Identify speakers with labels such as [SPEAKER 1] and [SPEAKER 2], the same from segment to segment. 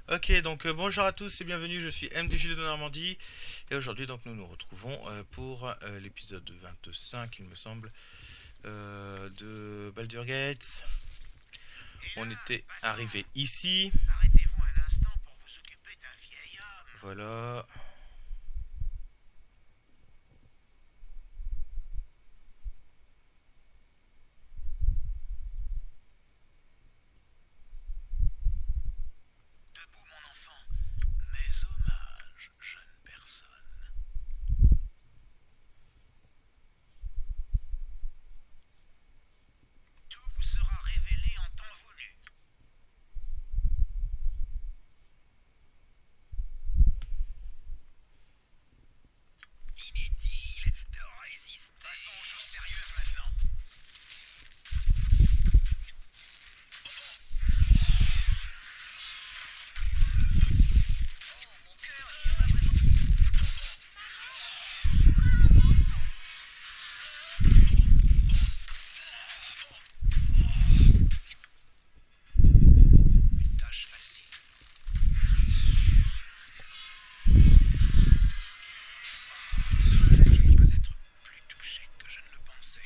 [SPEAKER 1] Ok, donc bonjour à tous et bienvenue, je suis MDJ de Normandie et aujourd'hui donc nous nous retrouvons pour l'épisode 25 il me semble de Baldur's Gate.
[SPEAKER 2] Et
[SPEAKER 1] On
[SPEAKER 2] là,
[SPEAKER 1] était
[SPEAKER 2] passant,
[SPEAKER 1] arrivé ici,
[SPEAKER 2] arrêtez-vous un instant pour vous occuper d'un vieil homme.
[SPEAKER 1] voilà.
[SPEAKER 2] Debout, mon enfant. Mes hommages, jeune personne. Tout vous sera révélé en temps voulu. Inutile de résister. Passons aux choses sérieuses maintenant. Oh, mon cœur n'y est pas vraiment. Une tâche facile. Je ne dois être plus touché que je ne le pensais.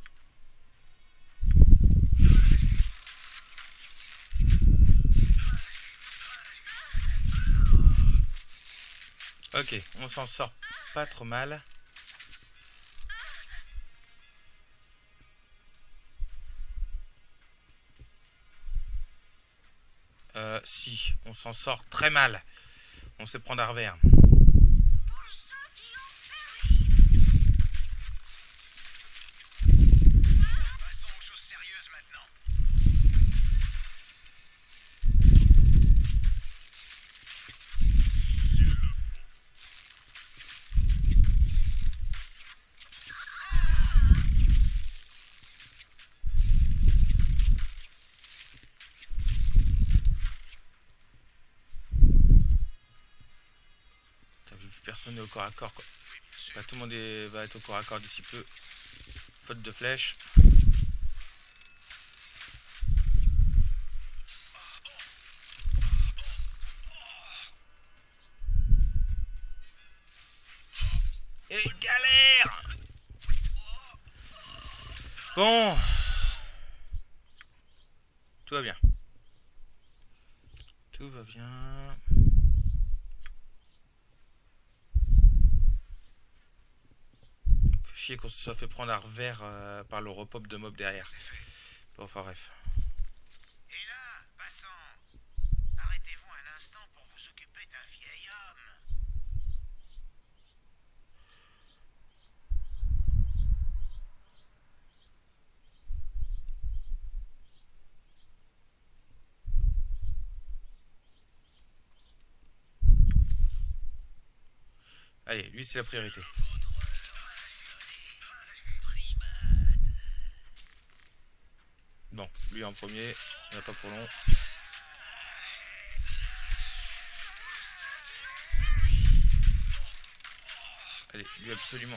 [SPEAKER 1] Ok, on s'en sort pas trop mal. Si, on s'en sort très mal. On se prend d'un revers.
[SPEAKER 2] Passons aux choses sérieuses maintenant.
[SPEAKER 1] T'as vu, personne n'est au corps à corps quoi.
[SPEAKER 2] Oui, bien sûr.
[SPEAKER 1] Bah, tout le monde va être au corps à corps d'ici peu. Faute de flèches. Et galère. Bon, tout va bien. Tout va bien. Fait chier qu'on se soit fait prendre à revers par le repop de mob derrière.
[SPEAKER 2] C'est fait.
[SPEAKER 1] Bon, enfin bref.
[SPEAKER 2] Et là, passant, arrêtez-vous un instant pour vous occuper d'un vieil homme.
[SPEAKER 1] Allez, lui c'est la priorité. Bon, lui en premier, il n'y a pas pour long. Allez, lui absolument.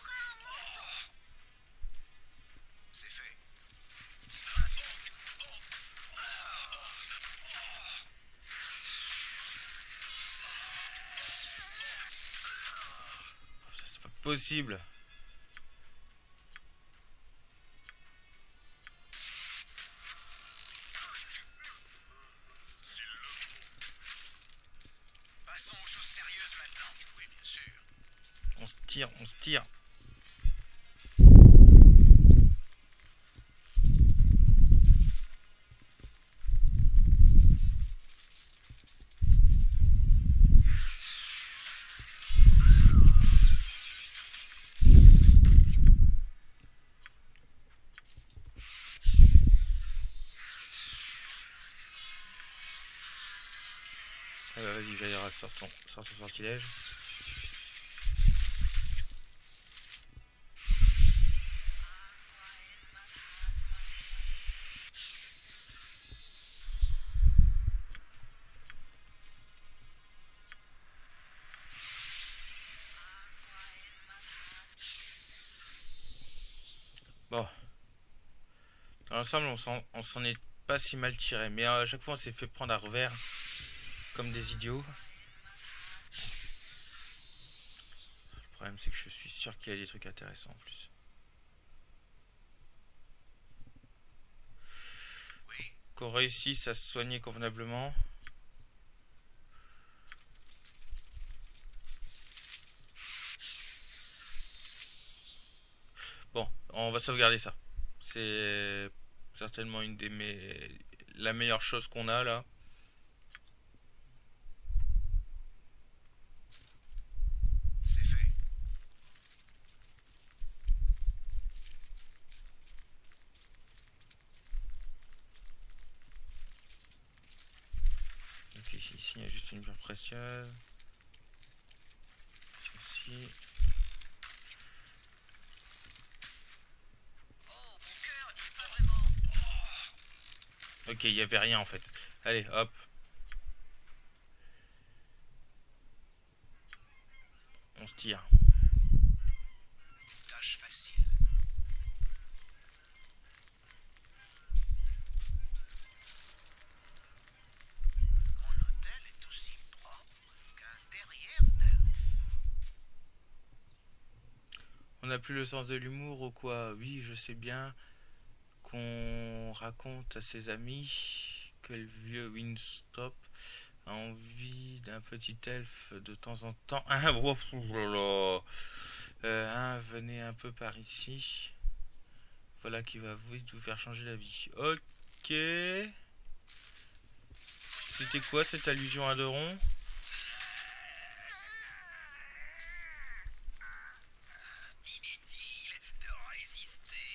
[SPEAKER 2] C'est fait.
[SPEAKER 1] C'est pas possible.
[SPEAKER 2] Passons aux choses sérieuses maintenant. Oui, bien sûr.
[SPEAKER 1] On se tire, on se tire. Vas-y, Jaira, sors ton sortilège. Bon. Dans l'ensemble, on s'en est pas si mal tiré. Mais à chaque fois, on s'est fait prendre à revers. comme des idiots. Le problème c'est que je suis sûr qu'il y a des trucs intéressants en plus.
[SPEAKER 2] Oui.
[SPEAKER 1] Qu'on réussisse à se soigner convenablement. Bon, on va sauvegarder ça. C'est certainement une des la meilleure chose qu'on a là.
[SPEAKER 2] C'est fait.
[SPEAKER 1] Donc ici, il y a juste une pierre précieuse. Ici.
[SPEAKER 2] Oh, mon cœur n'y est pas vraiment.
[SPEAKER 1] Ok, il n'y avait rien en fait. Allez, hop. On se tire.
[SPEAKER 2] Tâche facile. Mon hôtel est aussi propre qu'un derrière neuf.
[SPEAKER 1] On n'a plus le sens de l'humour ou quoi? Oui, je sais bien qu'on raconte à ses amis que le vieux Winstop a envie d'un petit elfe de temps en temps. Ah, oh, là là. Venez un peu par ici. Voilà qui va vite vous faire changer la vie. Ok. C'était quoi cette allusion à Doron?
[SPEAKER 2] Inutile de résister.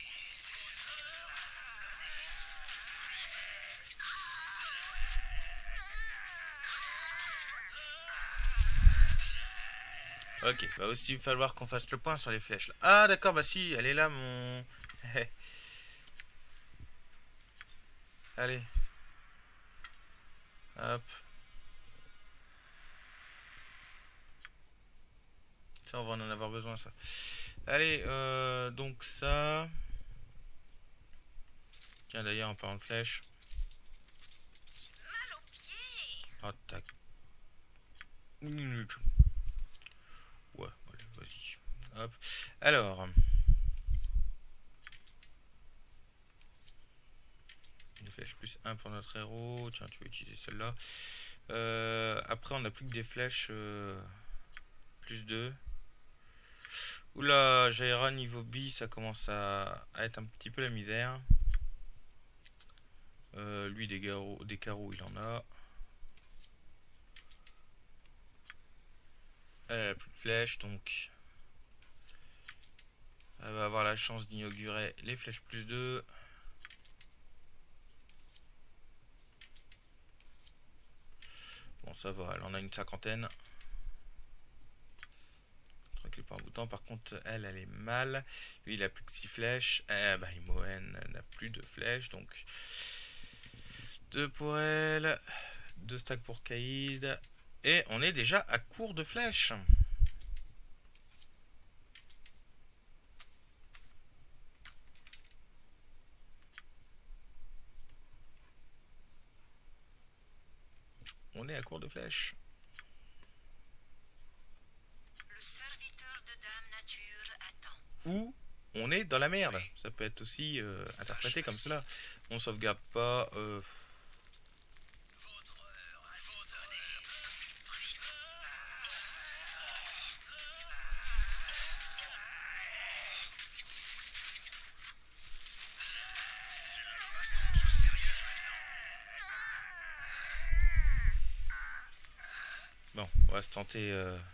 [SPEAKER 1] Ok, va aussi falloir qu'on fasse le point sur les flèches là. Ah d'accord, bah si, elle est là mon... Allez. Hop. Ça, on va en avoir besoin, ça. Allez, donc ça... Tiens, d'ailleurs, en parlant de flèches.
[SPEAKER 3] Mal aux pieds.
[SPEAKER 1] Oh, tac. Une minute. Ouais, allez, vas-y. Hop. Alors... Une flèche plus 1 pour notre héros. Tiens, tu vas utiliser celle-là. Après, on n'a plus que des flèches plus 2. Oula, Jaira niveau B, ça commence à être un petit peu la misère. Lui, des carreaux, il en a. Elle a plus de flèches, donc elle va avoir la chance d'inaugurer les flèches plus 2. Bon, ça va, elle en a une cinquantaine. Tranquille par un bout de temps. Par contre, elle est mal. Lui, il a plus que 6 flèches. Bah, Imoen n'a plus de flèches, donc 2 pour elle. 2 stacks pour Kaïd. Et on est déjà à court de flèches. On est à court de flèches.
[SPEAKER 3] Le serviteur de Dame Nature attend.
[SPEAKER 1] Ou on est dans la merde. Ça peut être aussi interprété comme cela. On sauvegarde pas.
[SPEAKER 2] Votre heure a sonné. C'est la façon de choses sérieuses maintenant.
[SPEAKER 1] Bon, on va se tenter.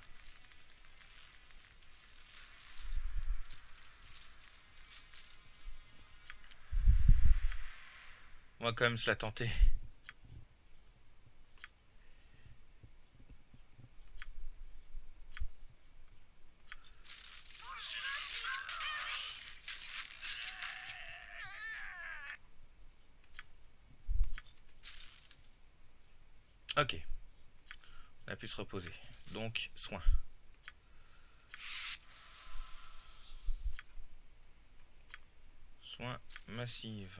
[SPEAKER 1] On va quand même se la tenter. Ok. On a pu se reposer. Donc, soin. Soin massif.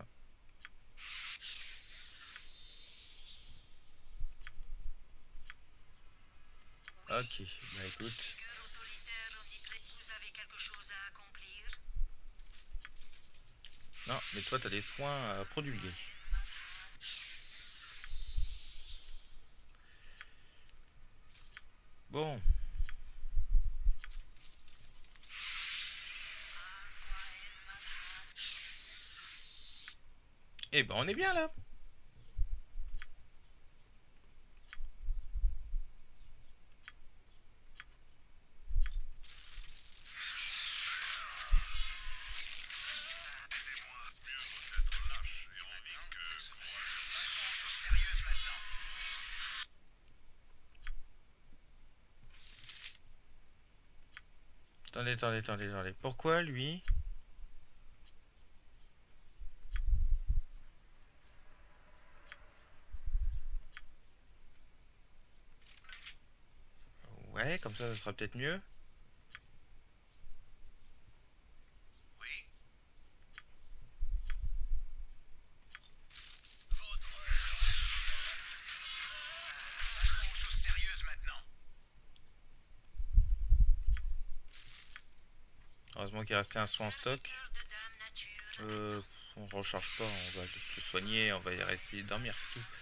[SPEAKER 1] Ok, bah écoute.
[SPEAKER 3] Figure autoritaire omniprésente. Vous avez quelque chose à accomplir?
[SPEAKER 1] Non, mais toi t'as des soins à prodiguer. Bon. Eh ben on est bien là.
[SPEAKER 2] Passons aux choses sérieuses maintenant.
[SPEAKER 1] Attendez. Pourquoi lui? Ouais, comme ça sera peut-être mieux.
[SPEAKER 2] Oui. Votre... Passons aux choses sérieuses maintenant.
[SPEAKER 1] Heureusement qu'il restait un soin en stock.
[SPEAKER 3] Serviteur de Dame Nature.
[SPEAKER 1] On recharge pas, on va juste le soigner, on va essayer de dormir, c'est tout.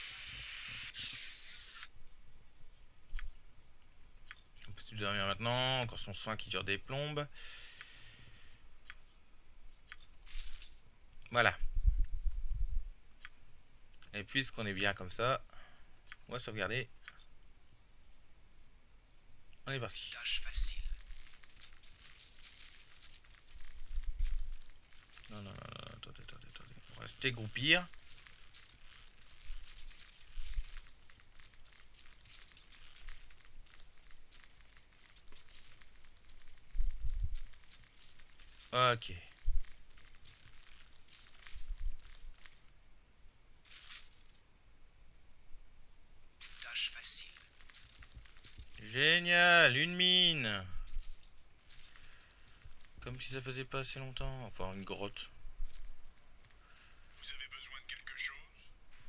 [SPEAKER 1] On peut plus dormir maintenant, encore son soin qui dure des plombes. Voilà. Et puisqu'on est bien comme ça, on va sauvegarder. On est parti.
[SPEAKER 2] Tâche facile.
[SPEAKER 1] Non, attendez. On va se dégroupir. Ok.
[SPEAKER 2] Tâche facile.
[SPEAKER 1] Génial, une mine. Comme si ça faisait pas assez longtemps. Enfin, une grotte.
[SPEAKER 2] Vous avez besoin de quelque chose?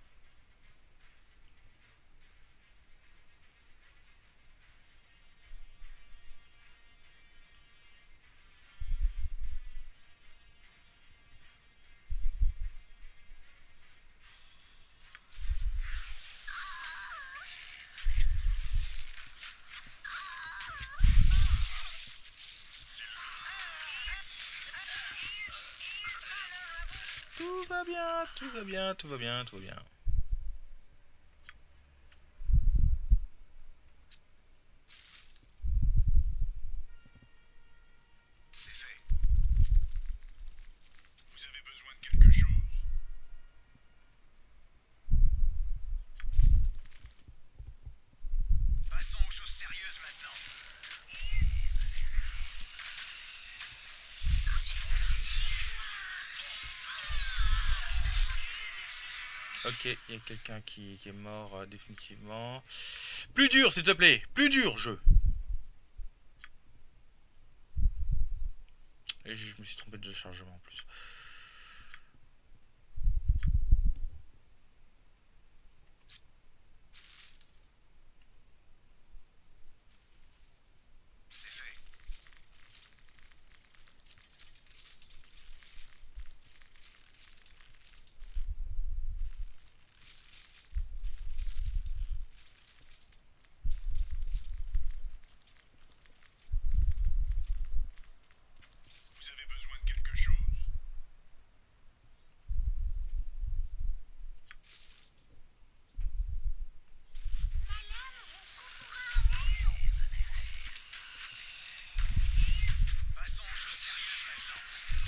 [SPEAKER 1] Tout va bien.
[SPEAKER 2] C'est fait. Vous avez besoin de quelque chose? Passons aux choses sérieuses maintenant.
[SPEAKER 1] Ok, il y a quelqu'un qui est mort définitivement. Plus dur, s'il te plaît. Plus dur, jeu. Et je me suis trompé de chargement en plus.
[SPEAKER 2] C'est fait. Vous avez besoin de quelque chose?
[SPEAKER 3] La lame vous coupera un morceau.
[SPEAKER 2] Passons aux choses sérieuses maintenant.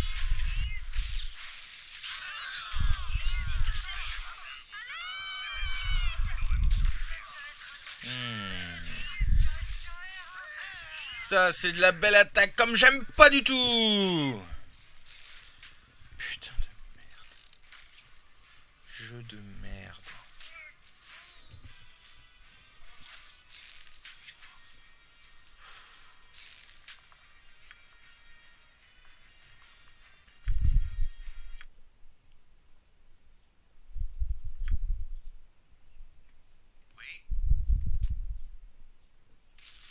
[SPEAKER 1] Ça, c'est de la belle attaque comme j'aime pas du tout. Putain de merde. Jeu de merde.
[SPEAKER 2] Oui.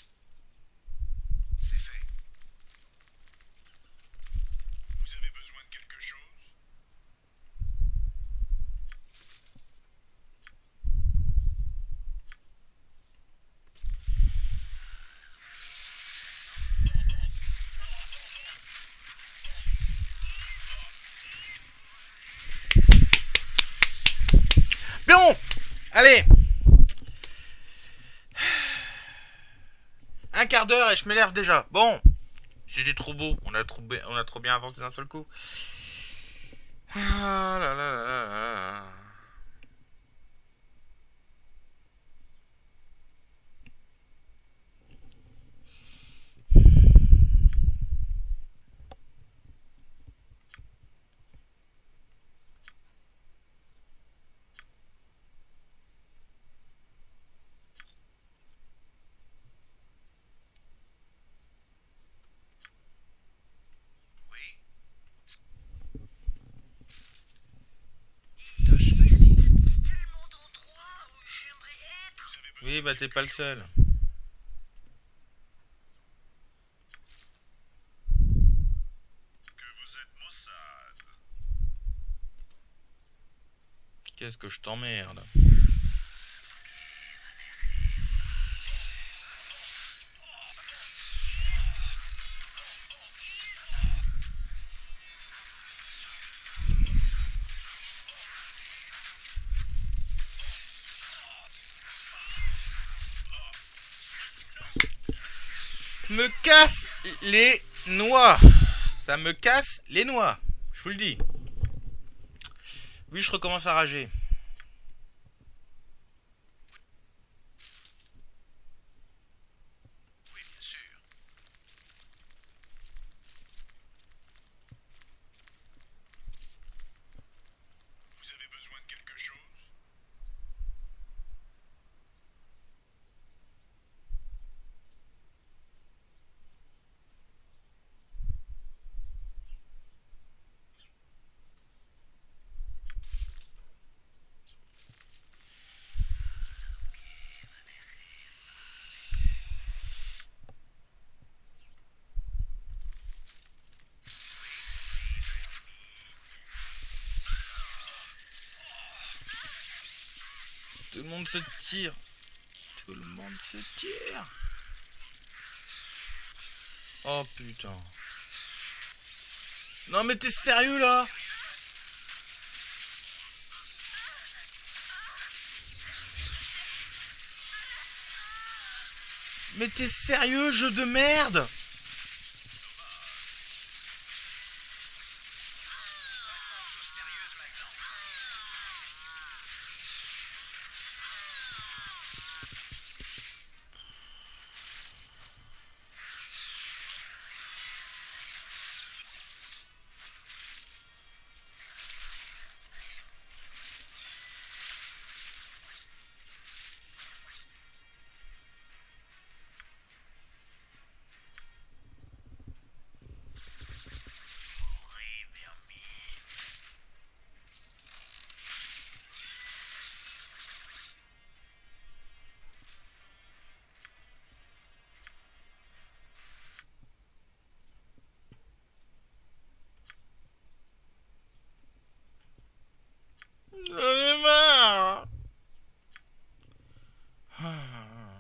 [SPEAKER 1] Allez, un quart d'heure et je m'énerve déjà. Bon, c'était trop beau. On a trop bien avancé d'un seul coup. Ah là là là là là.
[SPEAKER 2] Oui. Tâche facile. Tellement d'endroits où j'aimerais être.
[SPEAKER 1] Oui, bah t'es pas le seul.
[SPEAKER 2] Que vous êtes maussade.
[SPEAKER 1] Qu'est-ce que je t'emmerde. Me casse les noix. Ça me casse les noix. Je vous le dis. Oui, je recommence à rager.
[SPEAKER 2] Oui, bien sûr. Vous avez besoin de quelque chose?
[SPEAKER 1] Tout le monde se tire. Tout le monde se tire. Oh putain. Non mais t'es sérieux là? Mais t'es sérieux, jeu de merde?
[SPEAKER 2] Passons aux choses sérieuses maintenant. Mourez, vermine.
[SPEAKER 1] J'en ai marre. Ah.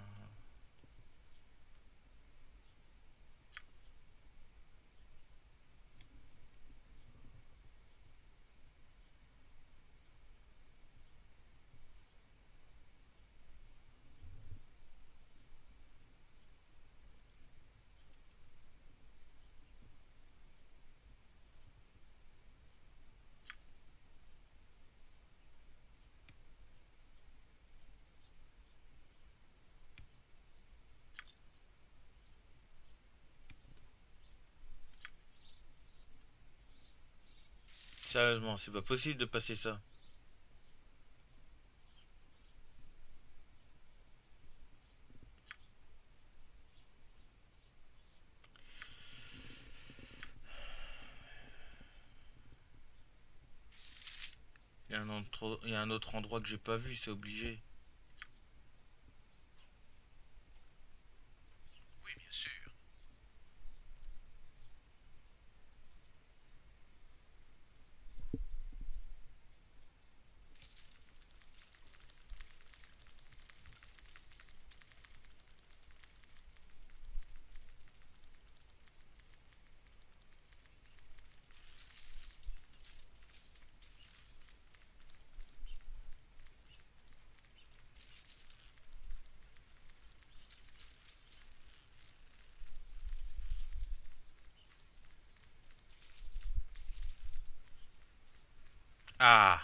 [SPEAKER 1] Sérieusement, c'est pas possible de passer ça. Il y a un autre endroit que j'ai pas vu, c'est obligé.
[SPEAKER 2] Oui, bien sûr.
[SPEAKER 1] Ah.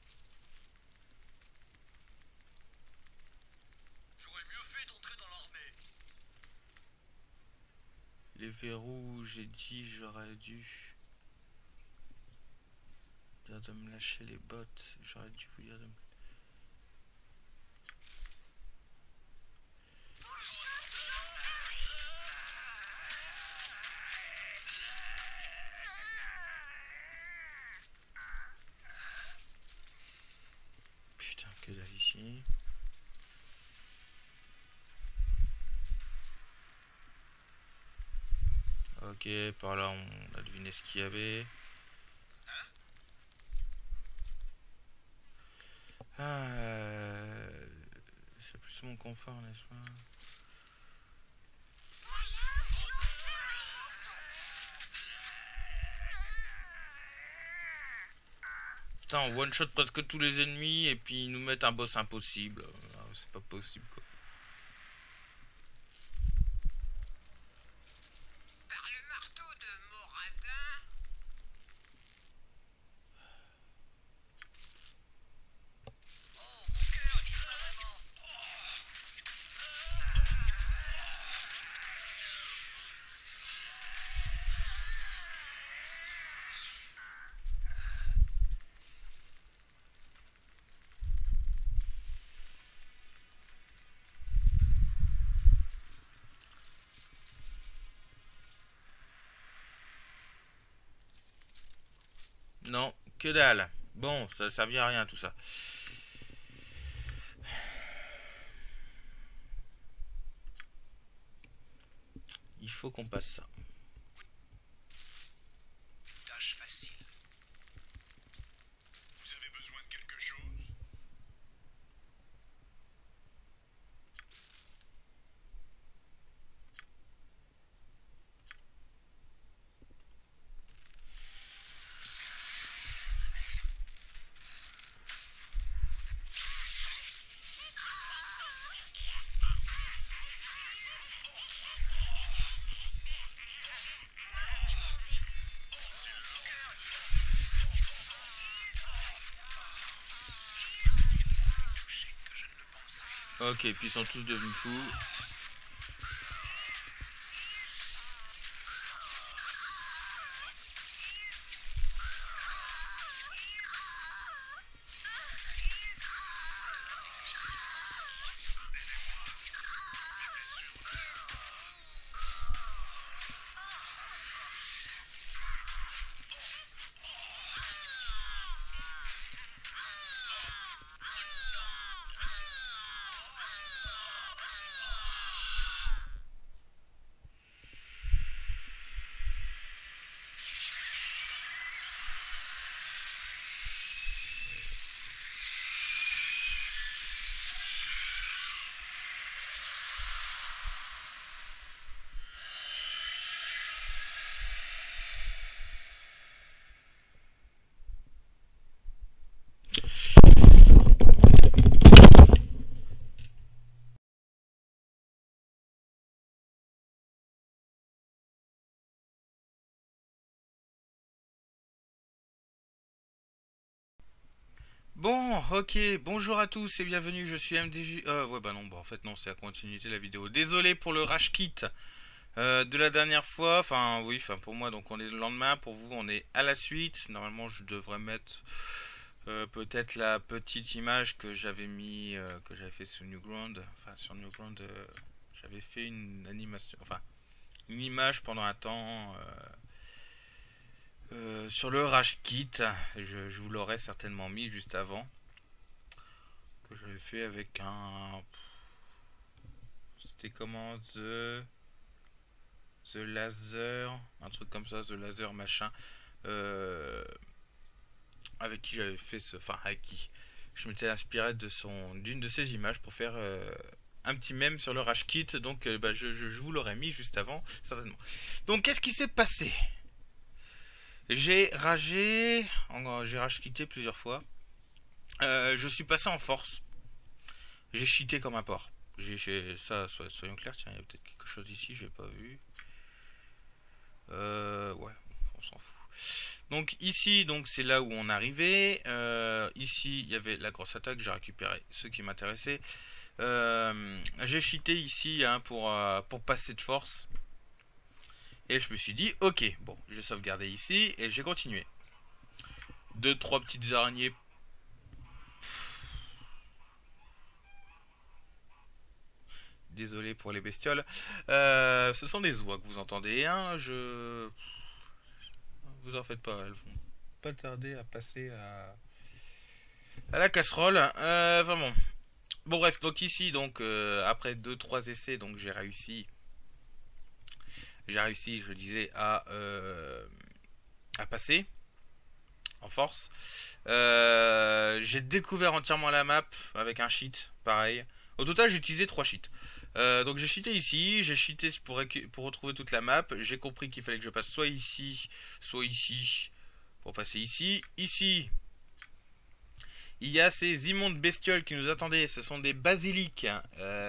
[SPEAKER 2] J'aurais mieux fait d'entrer dans l'armée.
[SPEAKER 1] Les verrous, j'ai dit, j'aurais dû dire de me lâcher les bottes. J'aurais dû vous dire de me... Putain, que dalle ici. Ok, par là on a deviné ce qu'il y avait. C'est plus mon confort, n'est-ce pas? Putain, on one shot presque tous les ennemis et puis ils nous mettent un boss impossible. C'est pas possible quoi.
[SPEAKER 2] Par le marteau de Moradin. Oh, mon cœur dit vraiment.
[SPEAKER 1] Non, que dalle. Bon, ça servira à rien tout ça. Il faut qu'on passe ça.
[SPEAKER 2] Tâche facile. Vous avez besoin de quelque chose?
[SPEAKER 1] Ok, puis ils sont tous devenus fous. Bon, ok, bonjour à tous et bienvenue, je suis MDJ... ouais bah non, bah en fait non, c'est la continuité de la vidéo. Désolé pour le rage kit de la dernière fois, enfin oui, enfin pour moi donc on est le lendemain, pour vous on est à la suite. Normalement je devrais mettre peut-être la petite image que j'avais mis, que j'avais fait sur Newground. Enfin sur Newground, j'avais fait une animation, enfin une image pendant un temps... sur le Rage Kit, je vous l'aurais certainement mis juste avant. Que j'avais fait avec un... C'était comment The Laser, un truc comme ça, The Laser machin. Avec qui j'avais fait ce... Enfin, avec qui je m'étais inspiré d'une de ses images pour faire un petit mème sur le Rage Kit. Donc je vous l'aurais mis juste avant, certainement. Donc qu'est-ce qui s'est passé? J'ai rage quitté plusieurs fois. Je suis passé en force. J'ai cheaté comme un porc. Ça, soyons clairs. Tiens, il y a peut-être quelque chose ici, j'ai pas vu. Ouais, on s'en fout. Donc ici, donc c'est là où on arrivait. Ici, il y avait la grosse attaque. J'ai récupéré ce qui m'intéressait. J'ai cheaté ici hein, pour passer de force. Et je me suis dit, ok, bon, j'ai sauvegardé ici et j'ai continué. 2-3 petites araignées. Désolé pour les bestioles. Ce sont des oies que vous entendez. Hein, vous en faites pas, elles vont pas tarder à passer à la casserole. Enfin bon. Bon bref, donc ici, donc après 2-3 essais, donc j'ai réussi, je disais, à passer en force. J'ai découvert entièrement la map avec un cheat, pareil. Au total, j'ai utilisé 3 cheats. Donc j'ai cheaté ici, j'ai cheaté pour retrouver toute la map. J'ai compris qu'il fallait que je passe soit ici, pour passer ici. Ici, il y a ces immondes bestioles qui nous attendaient. Ce sont des basiliques hein,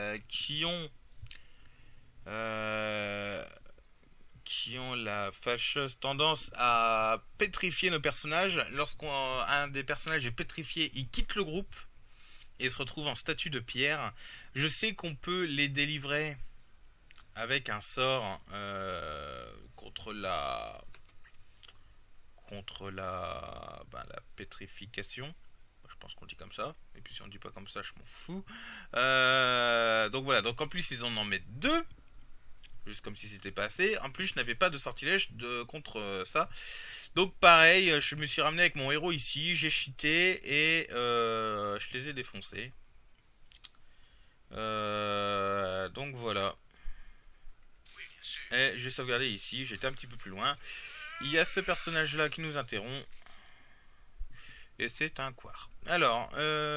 [SPEAKER 1] qui ont la fâcheuse tendance à pétrifier nos personnages. Lorsqu'un des personnages est pétrifié, il quitte le groupe et se retrouve en statue de pierre. Je sais qu'on peut les délivrer avec un sort contre la pétrification. Je pense qu'on dit comme ça. Et puis si on dit pas comme ça, je m'en fous. Donc voilà. Donc en plus ils en mettent 2. Juste comme si c'était pas assez. En plus je n'avais pas de sortilège contre ça. Donc pareil, je me suis ramené avec mon héros ici. J'ai cheaté et je les ai défoncés. Donc voilà. Et j'ai sauvegardé ici. J'étais un petit peu plus loin. Il y a ce personnage là qui nous interrompt. Et c'est un quart. Alors,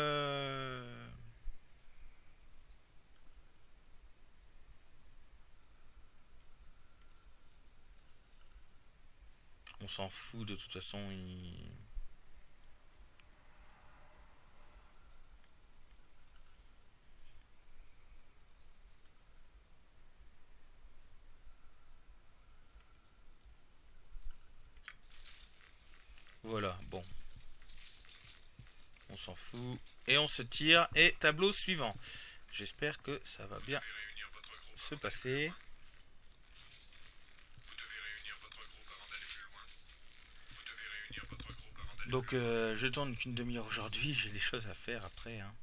[SPEAKER 1] on s'en fout de toute façon. Voilà, bon. On s'en fout. Et on se tire. Et tableau suivant. J'espère que ça va bien se passer. Donc je tourne qu'une demi-heure aujourd'hui. J'ai des choses à faire après. Hein.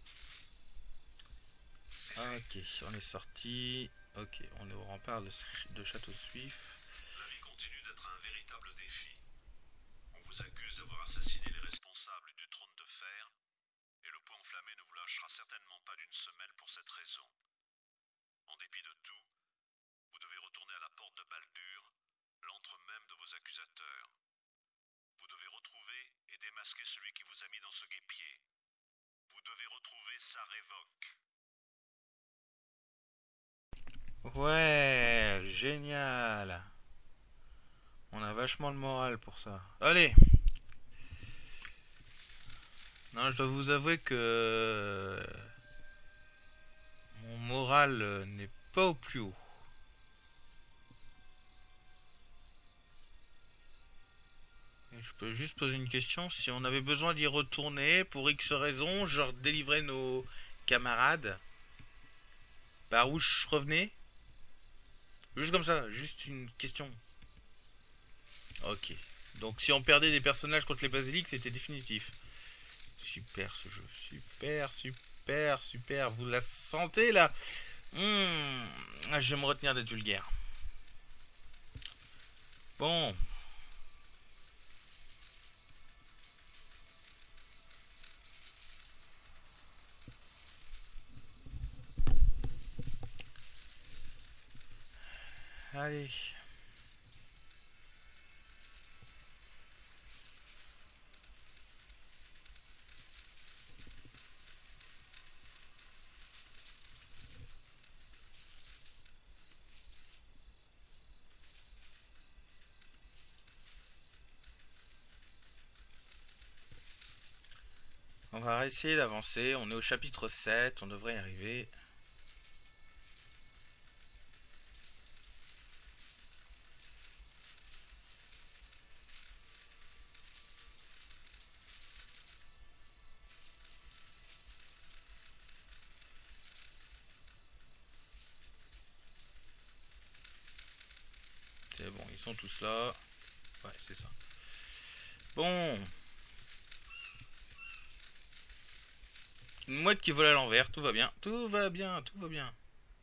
[SPEAKER 1] Ok, on est sorti. Ok, on est au rempart de Château Suif.
[SPEAKER 4] La vie continue d'être un véritable défi. On vous accuse d'avoir assassiné les responsables du trône de fer, et le poing enflammé ne vous lâchera certainement pas d'une semelle pour cette raison. En dépit de tout, vous devez retourner à la porte de Baldur, l'antre même de vos accusateurs. Vous devez retrouver et démasquer celui qui vous a mis dans ce guêpier. Vous devez retrouver sa révoque.
[SPEAKER 1] Ouais, génial. On a vachement le moral pour ça. Allez. Non, je dois vous avouer que mon moral n'est pas au plus haut. Et je peux juste poser une question. Si on avait besoin d'y retourner pour X raisons, genre délivrer nos camarades, par où je revenais? Juste comme ça, juste une question. Ok. Donc si on perdait des personnages contre les basiliques, c'était définitif. Super ce jeu. Super, super, super. Vous la sentez là? Je vais me retenir d'être vulgaire. Bon. Allez. On va essayer d'avancer. On est au chapitre 7. On devrait y arriver. C'est bon, ils sont tous là. Ouais, c'est ça. Bon. Une mouette qui vole à l'envers, tout va bien. Tout va bien, tout va bien.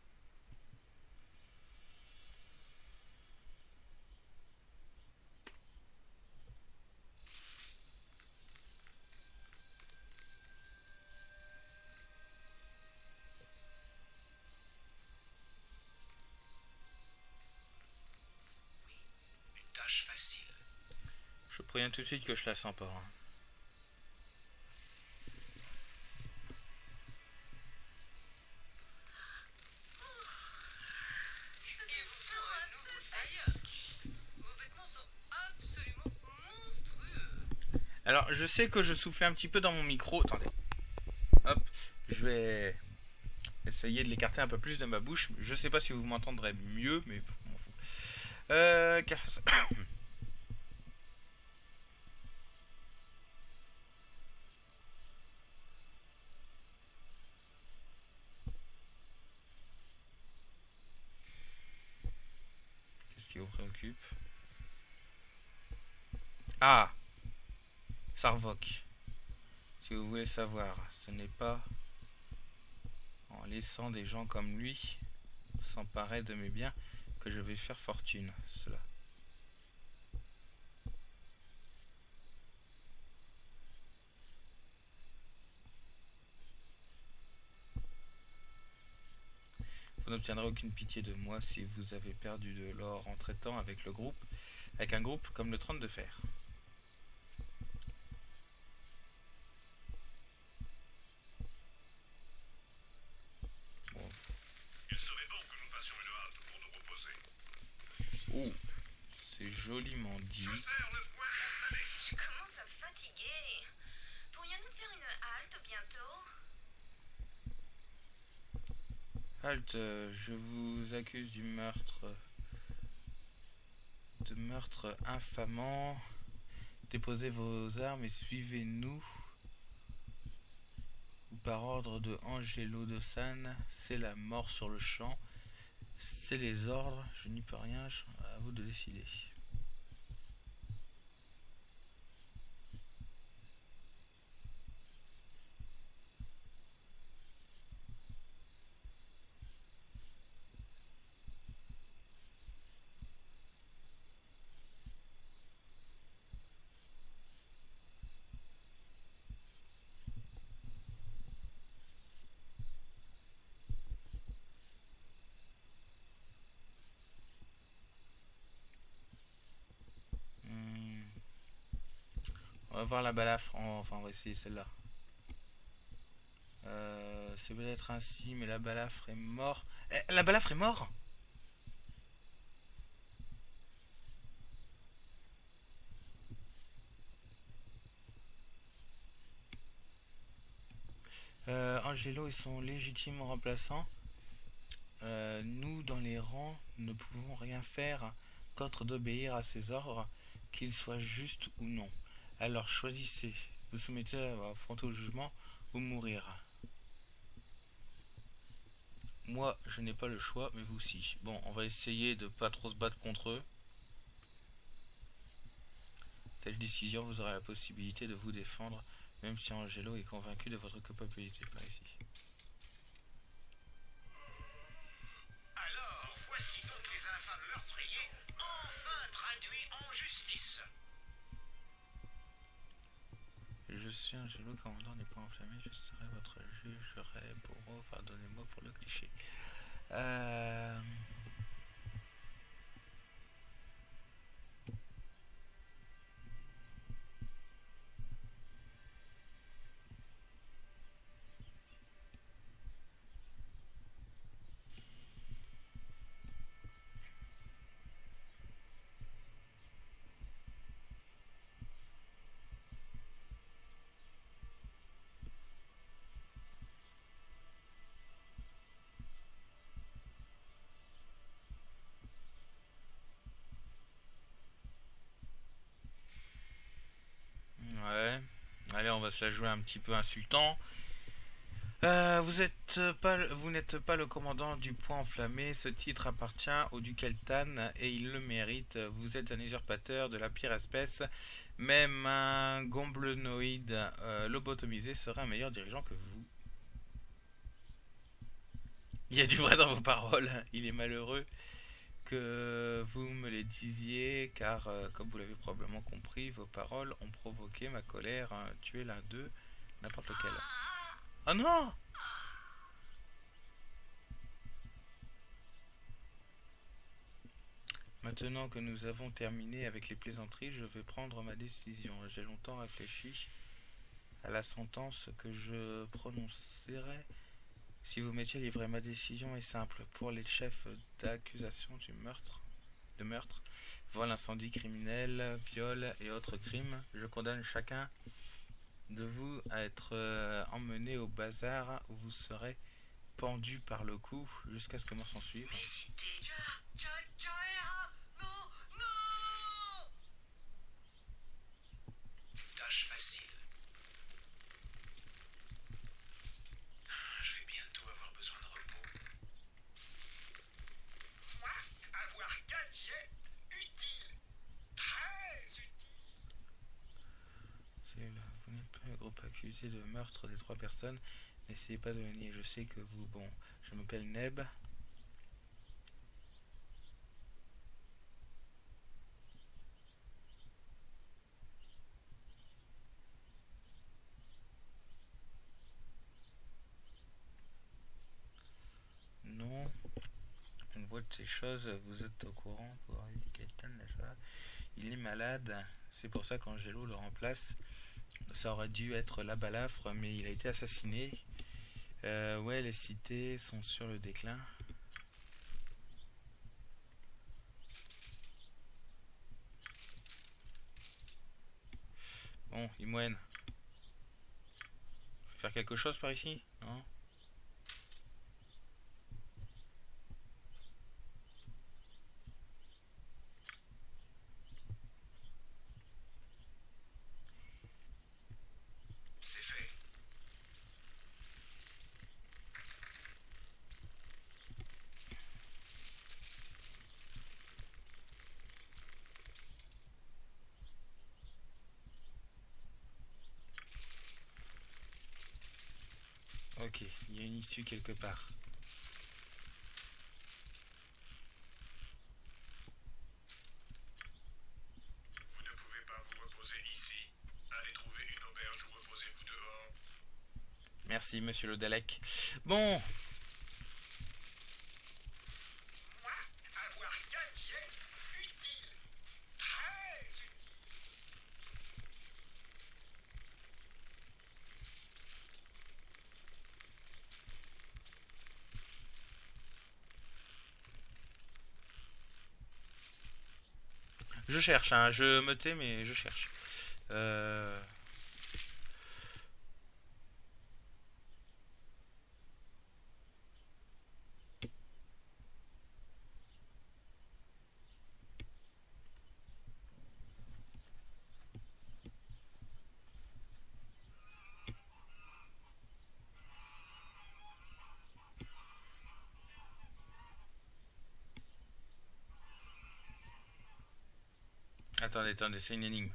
[SPEAKER 2] Une tâche facile.
[SPEAKER 1] Je préviens tout de suite que je la sens pas. Hein.
[SPEAKER 3] Il sent un nouveau tailleur. Vos vêtements sont absolument monstrueux.
[SPEAKER 1] Alors, je sais que je soufflais un petit peu dans mon micro. Attendez. Hop. Je vais essayer de l'écarter un peu plus de ma bouche. Je sais pas si vous m'entendrez mieux, mais je m'en fous. Qu'est-ce qui vous préoccupe? Ah, Sarvok. Si vous voulez savoir, ce n'est pas en laissant des gens comme lui s'emparer de mes biens que je vais faire fortune. Cela. Vous n'obtiendrez aucune pitié de moi si vous avez perdu de l'or en traitant avec un groupe comme le Trône de Fer. Bon.
[SPEAKER 4] Il serait bon que nous fassions une halte pour nous reposer.
[SPEAKER 1] Oh, c'est joliment dit.
[SPEAKER 2] Je serre le poing enflammé.
[SPEAKER 3] Je commence à fatiguer. Pourrions-nous faire une halte bientôt?
[SPEAKER 1] Halte, je vous accuse de meurtre infamant. Déposez vos armes et suivez-nous. Ou par ordre de Angelo de San, c'est la mort sur le champ. C'est les ordres, je n'y peux rien, à vous de décider. On va voir la balafre, enfin on va essayer celle-là. C'est peut-être ainsi, mais la balafre est morte. La balafre est morte. Angelo et son légitime remplaçant. Nous, dans les rangs, ne pouvons rien faire qu'autre d'obéir à ses ordres, qu'ils soient justes ou non. Alors choisissez, vous soumettez à affronter au jugement ou mourir. Moi, je n'ai pas le choix, mais vous aussi. Bon, on va essayer de pas trop se battre contre eux. Cette décision, vous aurez la possibilité de vous défendre, même si Angelo est convaincu de votre culpabilité par ici.
[SPEAKER 2] Alors, voici donc les infâmes meurtriers, enfin traduits en justice.
[SPEAKER 1] Je suis Angelo, commandant des points enflammés, je serai votre juge, j'aurai bourreau, pardonnez-moi pour le cliché. Ouais, allez, on va se la jouer un petit peu insultant. Vous n'êtes pas le commandant du point enflammé. Ce titre appartient au duc Eltan et il le mérite. Vous êtes un usurpateur de la pire espèce. Même un gomblonoïde lobotomisé serait un meilleur dirigeant que vous. Il y a du vrai dans vos paroles. Il est malheureux que vous me les disiez, car, comme vous l'avez probablement compris, vos paroles ont provoqué ma colère. Tuer l'un d'eux, n'importe lequel. Oh non! Maintenant que nous avons terminé avec les plaisanteries, je vais prendre ma décision. J'ai longtemps réfléchi à la sentence que je prononcerai si vous m'étiez livré. Ma décision est simple. Pour les chefs d'accusation de meurtre, vol, incendie criminel, viol et autres crimes, je condamne chacun de vous à être emmené au bazar où vous serez pendu par le cou jusqu'à ce que mort s'en suive.
[SPEAKER 2] Mais c'était... Non, non! Tâche facile. Je vais bientôt avoir besoin de repos. Moi, avoir gadget utile. Très utile.
[SPEAKER 1] Vous n'êtes pas le groupe accusé de meurtre des 3 personnes. N'essayez pas de le nier. Je sais que vous... Bon, je m'appelle Neb. Non. On voit de ces choses, vous êtes au courant. Pour Gaëtan, il est malade. C'est pour ça qu'Angelo le remplace. Ça aurait dû être la balafre, mais il a été assassiné. Ouais, les cités sont sur le déclin. Bon, Imoen. Faire quelque chose par ici? Non?
[SPEAKER 2] C'est fait.
[SPEAKER 1] Ok, il y a une issue quelque part.
[SPEAKER 4] Vous ne pouvez pas vous reposer ici. Allez trouver une auberge ou reposez-vous dehors.
[SPEAKER 1] Merci, monsieur le Dalek. Bon,
[SPEAKER 2] Moi, avoir gadget utile. Très utile.
[SPEAKER 1] je cherche, hein. Je me tais, mais je cherche. Euh... Attendez, c'est une énigme.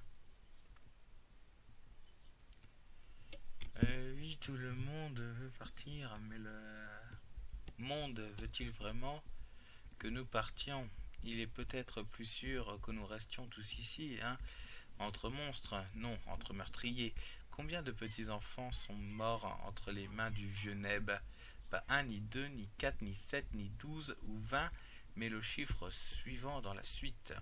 [SPEAKER 1] Oui, tout le monde veut partir, mais le monde veut-il vraiment que nous partions? Il est peut-être plus sûr que nous restions tous ici, hein? Entre monstres, non, entre meurtriers. Combien de petits enfants sont morts entre les mains du vieux Neb? Pas 1, ni 2, ni 4, ni 7, ni 12 ou 20, mais le chiffre suivant dans la suite.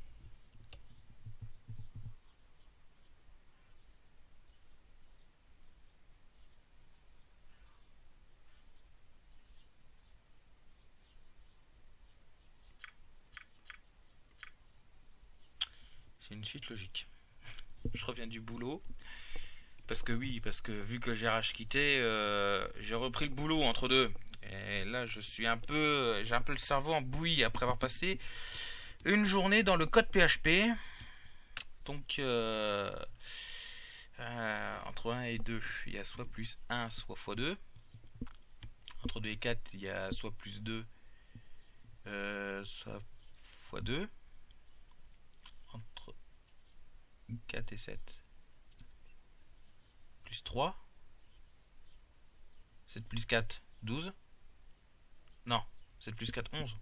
[SPEAKER 1] C'est une suite logique. Je reviens du boulot. Parce que vu que j'ai quitté, j'ai repris le boulot entre deux. Et là, j'ai un peu le cerveau en bouillie après avoir passé une journée dans le code PHP. Donc, entre 1 et 2, il y a soit plus 1, soit x2. Entre 2 et 4, il y a soit plus 2, soit fois 2. Entre 4 et 7, plus 3. 7 plus 4, 12. Non, 7 plus 4, 11.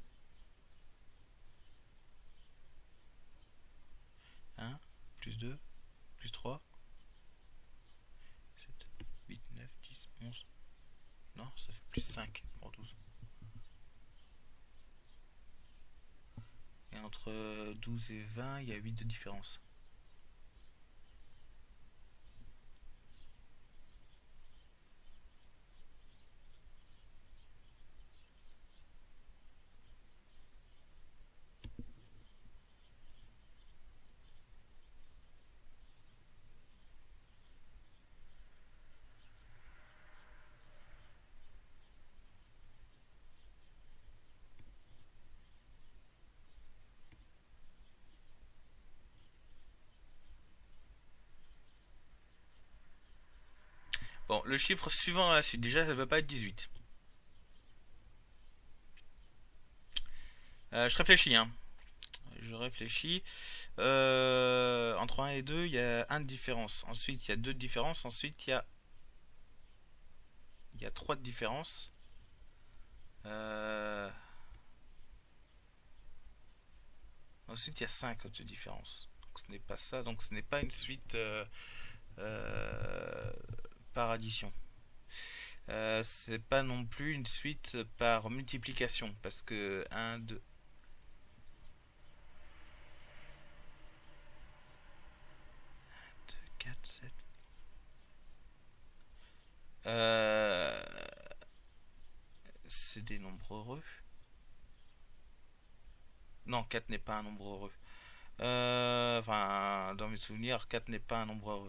[SPEAKER 1] 1, plus 2, plus 3, 7, 8, 9, 10, 11. Non, ça fait plus 5 pour 12. Et entre 12 et 20, il y a 8 de différence. Bon, le chiffre suivant dans la suite, déjà, ça ne va pas être 18. Je réfléchis, hein. Je réfléchis. Entre 1 et 2, il y a 1 de différence. Ensuite, il y a 2 de différence. Ensuite, il y a 3 de différence. Ensuite, il y a 5 de différence. Donc, ce n'est pas ça. Donc, ce n'est pas une suite par addition. C'est pas non plus une suite par multiplication. Parce que 1, 2... 4, 7. C'est des nombres heureux. Non, 4 n'est pas un nombre heureux. Enfin, dans mes souvenirs, 4 n'est pas un nombre heureux.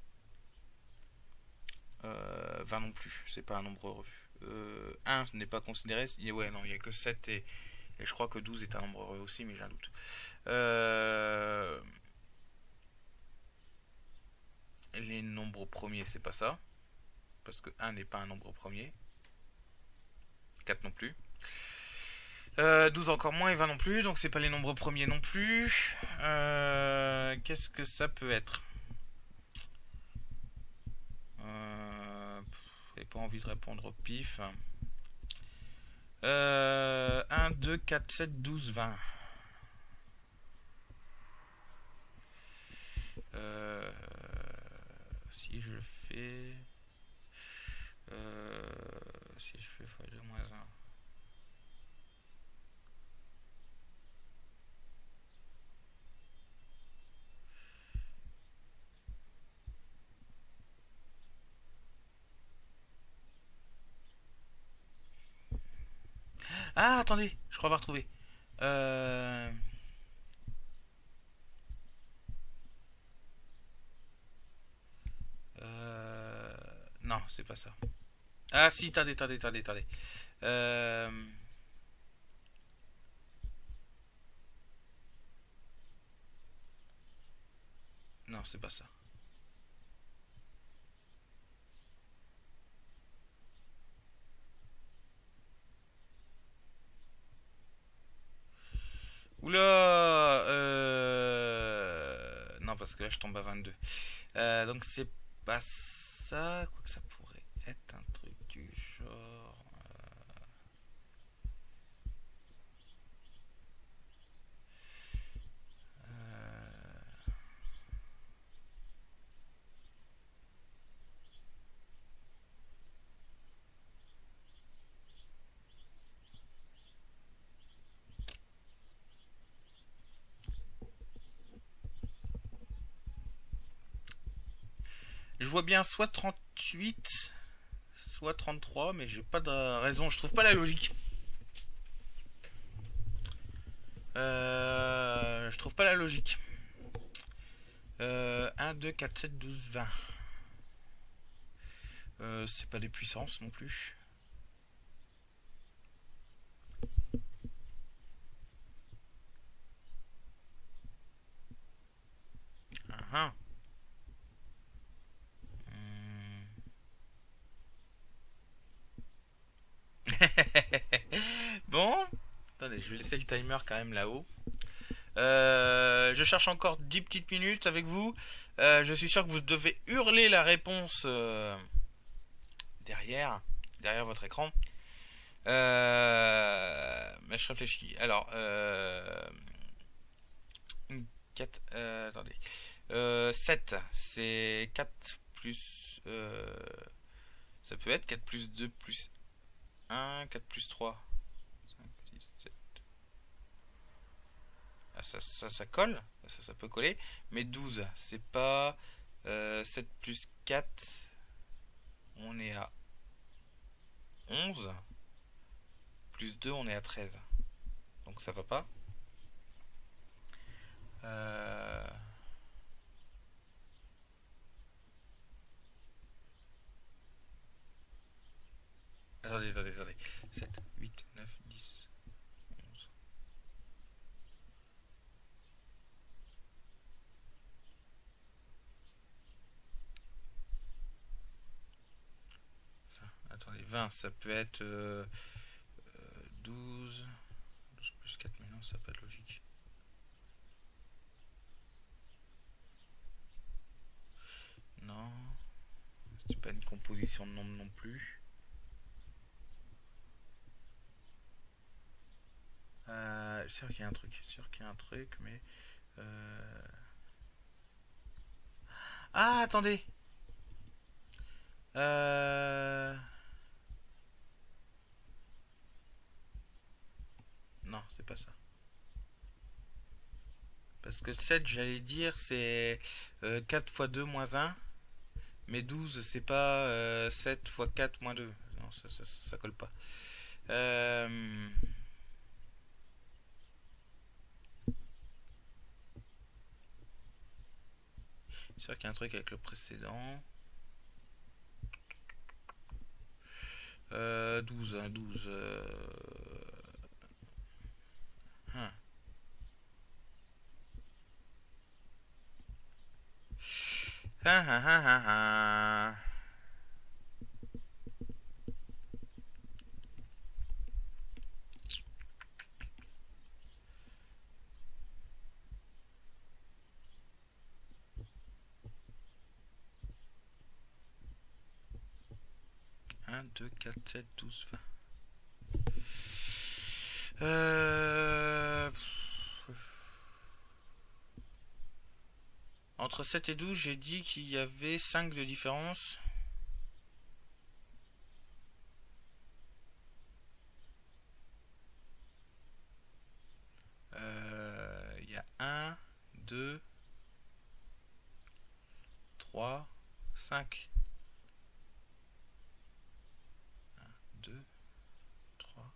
[SPEAKER 1] 20 non plus, c'est pas un nombre heureux. 1 n'est pas considéré. Ouais, non, il n'y a que 7 et je crois que 12 est un nombre heureux aussi, mais j'ai un doute. Les nombres premiers, c'est pas ça. Parce que 1 n'est pas un nombre premier. 4 non plus. 12 encore moins et 20 non plus. Donc c'est pas les nombres premiers non plus. Qu'est-ce que ça peut être? J'ai pas envie de répondre au pif. 1, 2, 4, 7, 12, 20. Si je fais... si je fais x2 moins 1. Ah, attendez, je crois avoir trouvé. Non, c'est pas ça. Ah si, attendez. Non, c'est pas ça. Oula, non, parce que là je tombe à 22. Donc c'est pas ça. Quoi que ça pourrait être un truc du genre. Je vois bien soit 38, soit 33, mais j'ai pas de raison, je trouve pas la logique. Je trouve pas la logique. 1, 2, 4, 7, 12, 20. C'est pas des puissances non plus. Ah, attendez, je vais laisser le timer quand même là-haut. Je cherche encore 10 petites minutes avec vous. Je suis sûr que vous devez hurler la réponse derrière votre écran. Mais je réfléchis. Alors, 4, attendez. 7, c'est 4 plus... ça peut être 4 plus 2 plus 1, 4 plus 3. 5, 6, 7. Ah, ça colle. Ça peut coller. Mais 12, c'est pas... 7 plus 4. On est à 11. Plus 2, on est à 13. Donc ça va pas. Attendez. 7, 8, 9, 10, 11. Attendez, 20, ça peut être 12 plus 4, mais non, ça peut être logique. Non, c'est pas une composition de nombres non plus. Sûr qu'il y a un truc, mais... Ah, attendez. Non, c'est pas ça. Parce que 7, j'allais dire, c'est 4 fois 2 moins 1. Mais 12, c'est pas 7 fois 4 moins 2. Non, ça colle pas. C'est sûr qu'il y a un truc avec le précédent. 12, hein, 12. Hein. Ah, ah, ah, ah, ah. Un, 2, 4, 7, 12, 20. Entre 7 et 12, j'ai dit qu'il y avait 5 de différence. Il y a 1, 2, 3, 5. 1, 2, 3.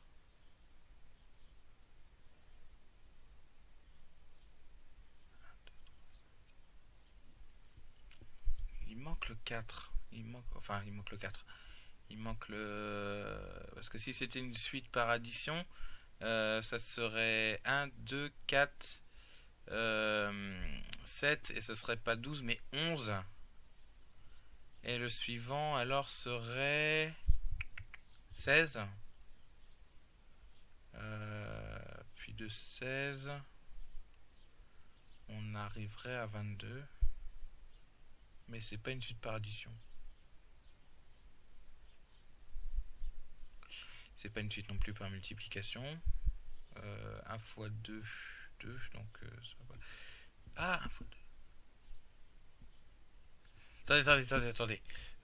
[SPEAKER 1] Il manque le 4. Il manque le 4. Il manque le... Parce que si c'était une suite par addition, ça serait 1, 2, 4, 7, et ce serait pas 12, mais 11. Et le suivant, alors, serait 16. Puis de 16, on arriverait à 22. Mais c'est pas une suite par addition. C'est pas une suite non plus par multiplication. 1 fois 2, 2, donc ça va. Ah, 1 fois 2. Attendez.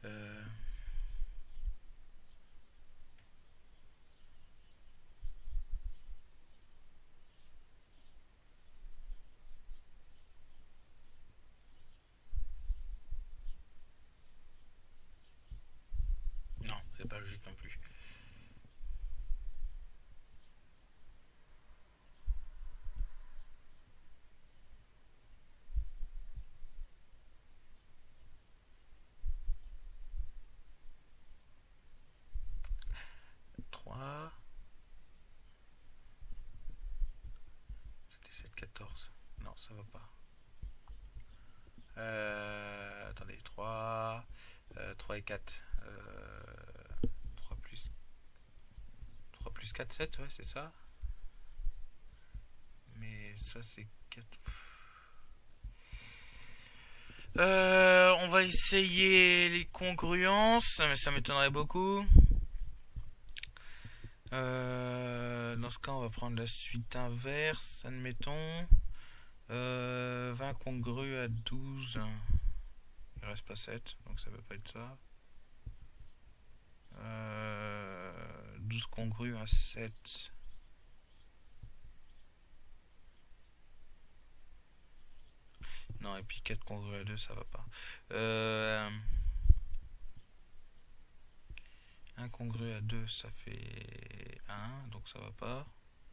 [SPEAKER 1] Non, c'est pas logique non plus. C'était 7, 14. Non, ça va pas. Attendez, 3 et 4. 3 plus 4, 7, ouais, c'est ça. mais ça c'est 4. On va essayer les congruences, mais ça m'étonnerait beaucoup. Dans ce cas, on va prendre la suite inverse, admettons. 20 congrus à 12. Il reste pas 7, donc ça peut pas être ça. 12 congrus à 7. Non, et puis 4 congrus à 2, ça va pas. 1 congru à 2, ça fait 1, donc ça va pas.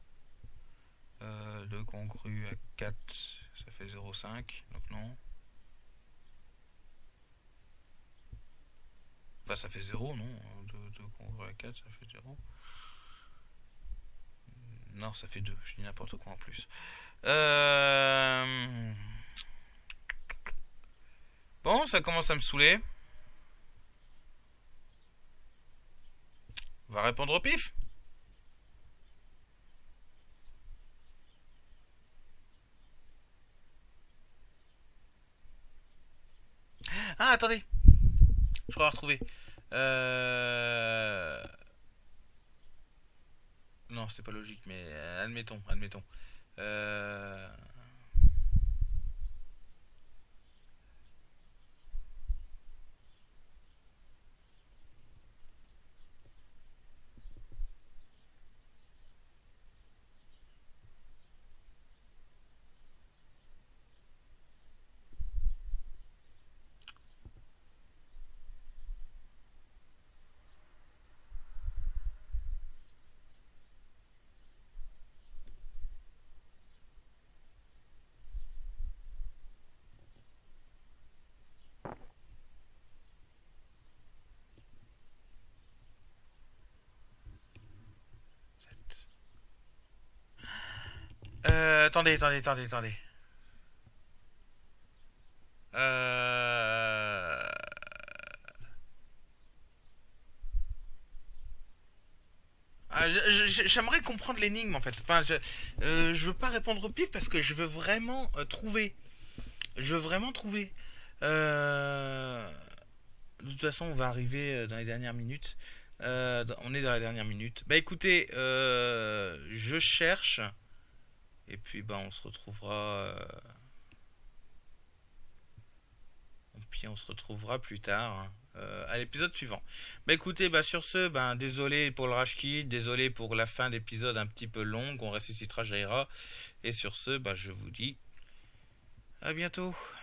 [SPEAKER 1] 2 congrus à 4, ça fait 0,5, donc non. Enfin, ça fait 0, non. 2 congrus à 4, ça fait 0. Non, ça fait 2, je dis n'importe quoi en plus. Bon, ça commence à me saouler. On va répondre au pif. Ah, attendez. Je crois retrouver. Non, c'est pas logique, mais admettons. Euh... 7. Attendez. J'aimerais comprendre l'énigme en fait. Enfin, je veux pas répondre au pif parce que je veux vraiment trouver. Je veux vraiment trouver. De toute façon, on va arriver dans les dernières minutes. On est dans la dernière minute. Bah écoutez, je cherche. Et puis bah on se retrouvera. Puis on se retrouvera plus tard. À l'épisode suivant. Bah écoutez, bah sur ce, bah désolé pour le rage kit, désolé pour la fin d'épisode un petit peu longue, on ressuscitera Jaira. Et sur ce, bah je vous dis à bientôt.